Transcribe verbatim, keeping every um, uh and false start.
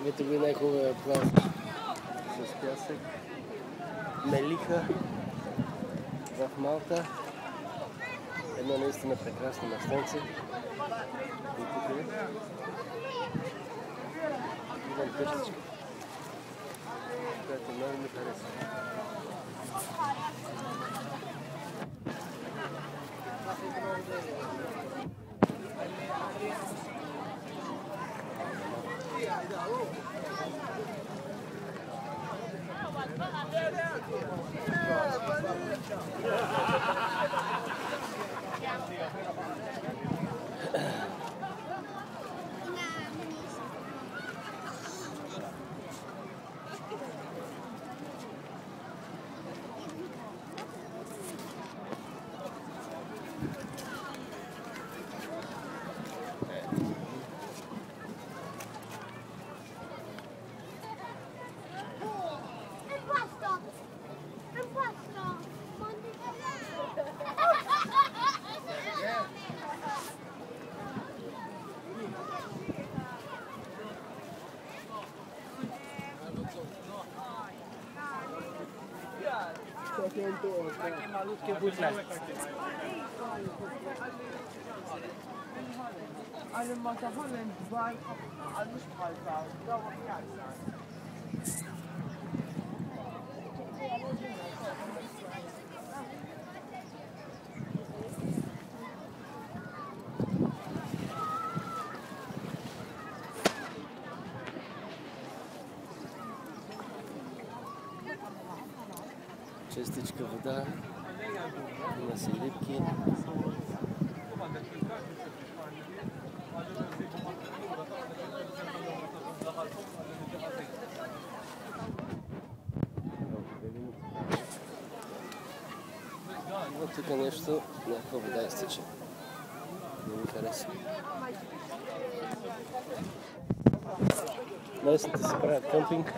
Ето ви най-хубавия план с пясък. Мелиха в Малта. Едно наистина прекрасно местенце. И тук е. Идвам къщичка, която много ми харесва. Alle Masse Holland, zwei, alles Preis, dauert ja sein. Чистичка вода, има си липки. Вот тук нещо, някаква вода изтича. Не ми хареса. Местните си правят къмпинг.